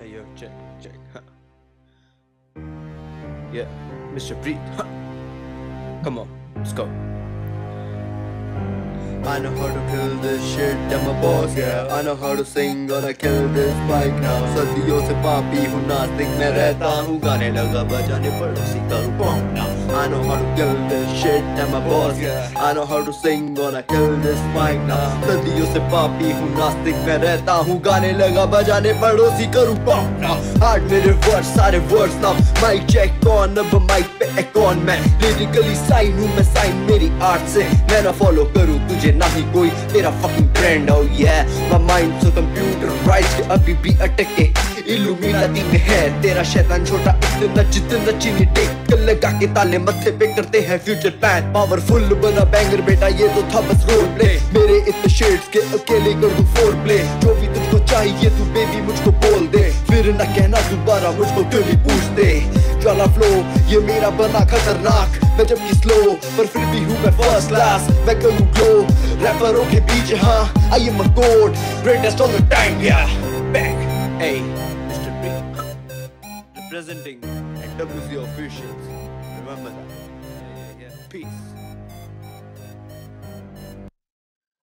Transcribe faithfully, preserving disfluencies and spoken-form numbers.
Hey yo, check, check. Huh. Yeah, Mister Breed. Huh. Come on, let's go. I know how to kill this shit, I'm a boss, yeah. I know how to sing, gonna kill this mic now. सदियों से पापी हूँ, नास्तिक में रहता हूँ, गाने लगा बजाने पड़ोसी करूँ bomb now. I know how to kill this shit, I'm a boss, yeah. I know how to sing, gonna kill this mic now. सदियों से पापी हूँ, नास्तिक में रहता हूँ, गाने लगा बजाने पड़ोसी करूँ बॉम्ब now. हार्ड मेरे वर्ड्स, सारे वर्ड्स now. माइक चेक कौन, अब माइक पे एक कौन मैं. लिरिकली साइन हूँ मैं, साइन मेरी आर्ट से. मैं ना फॉलो करूँ तुझे ना ही कोई तेरा fucking trend, oh yeah. My mind so computerized के अभी भी अटके इल्यूमिनाटी में है तेरा शैतान छोटा इतना जितना चीनी टेक कर लगा के ताले मत्थे पे करते हैं फ्यूचर प्लान. पावरफुल बना बैंगर बेटा ये तो था बस रोल प्ले. मेरे इतने शेड्स के अकेले कर दूं फोर प्ले. जो भी तुझको चाहिए तू बेबी मुझको बोल दे, फिर ना कहना दोबारा मुझको क्यों नहीं पूछते. ज्वाला फ्लो ये मेरा बना खतरनाक, मैं जबकि स्लो पर फिर भी हूँ मैं फर्स्ट क्लास. मैं करूँ ग्लो रैपरों के बीच, हाँ I am a god, greatest all the time, yeah. Bang, hey, Mister Breed, representing N W C officials. Remember that. Yeah, yeah, yeah. Peace.